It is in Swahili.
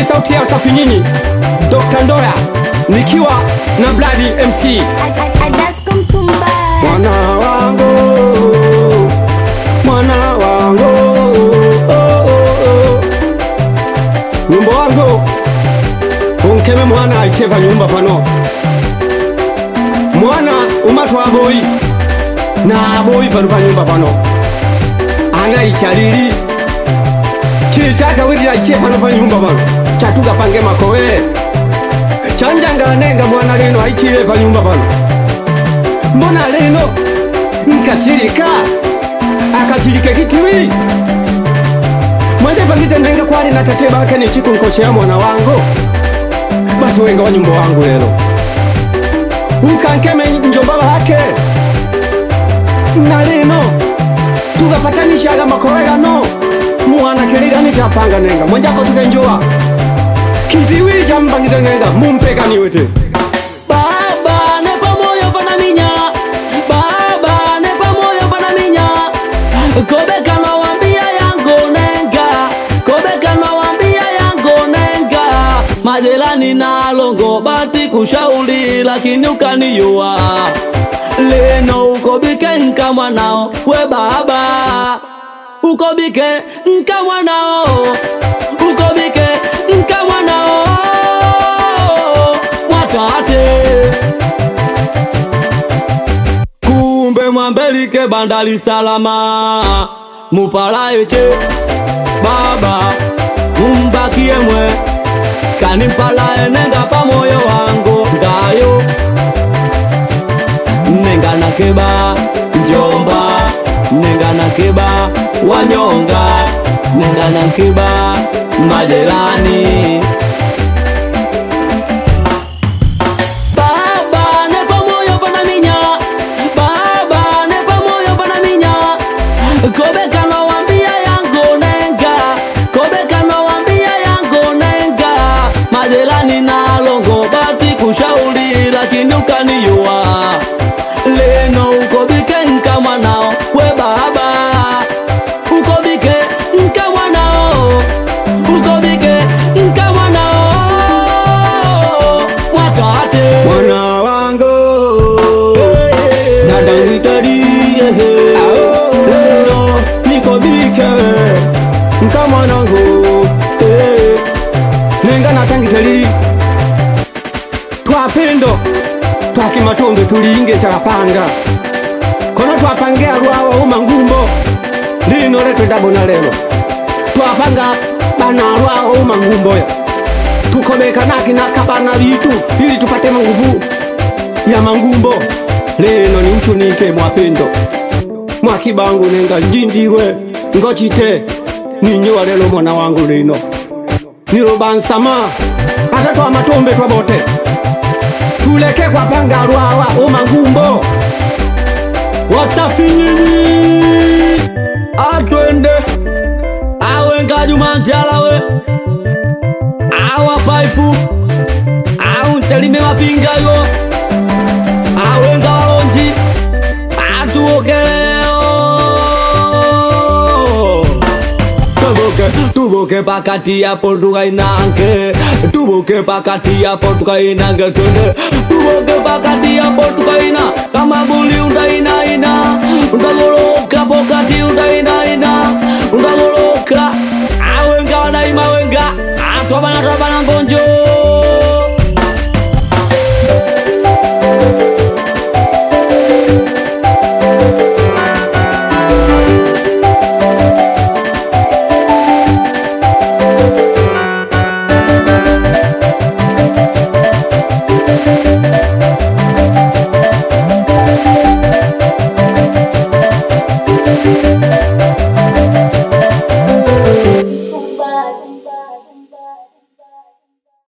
sauti ya Safi Nyinyi, Dr. Ndoya, nikiwa na Bloody MC. Mwana wangu, mwana wangu, nyumba wangu, unkeme mwana aicheva nyumba pano. Mwana umatwa aboi, na aboi pano pa nyumba pano. Ana ichalili, chichaka wili aicheva pano pa nyumba pano. Chatuga pange makowe, chanjanga nenga mwana leno aichile pa nyumba pano. Mbona leno nkachilika akachilike kitiwi mwende pangite nenga kwali na tate bake ni chiku nkochea mwana wangu. Basi wenga wa nyumba wangu lelo ukankeme njomba wake na leno tukapatanishaga makowe no mwana kiliga nitapanga nenga mwenjako tukenjoa kitiwi cha mpangite nenga mumpeka niwete. Kobeka na wambia yango nenga, kobeka na wambia yango nenga. Majelani na longo bati kushauli lakini ukaniyua. Leno ukobike nka mwanao we baba, ukobike nka mwanao, ukobike nka mwanao watate. Mwambelike bandali salama mupala eche baba umbakie mwe kanimpala enenga pa moyo wangu ngayo nenga na keba njomba nenga na keba wanyonga nenga na keba majelani. Kobeka na wambia yango nenga, kobeka na wambia yango nenga. Majelani na longo bati kushauli lakini ukaniyua. Leno ukobike nka mwanao we baba, ukobike nka mwanao, ukobike nka mwanao watate. Mwana wangu nadangitari nka mwanangu nenga natangitali twapendo twakimatonge tulinge chakapanga kono twapangea lwawa umangumbo lino leto ndabona lelo twapanga bana lwawa umangumbo ya tukobeka naki nakabana bitu ili tupate manguvu ya mangumbo. Leno ni uchunike mwapendo mwakibangu nenga njindiwe ngochite ninyo lelo mwana wangu lino nirobansama hata twa matombe twa bote tuleke kwa panga lwawa umangumbo Wasafi Nyinyi atwende awenga Jumantala we awa paipu au chalime mapinga yo awenga walonji atuokeleo tuboke pakati ya potuka inange, tuboke pakati ya potuka inange twende, tuboke pakati ya potuka ina kama buli unda ina undagoloka pokati unda undagoloka awenga wadaima wenga atwabana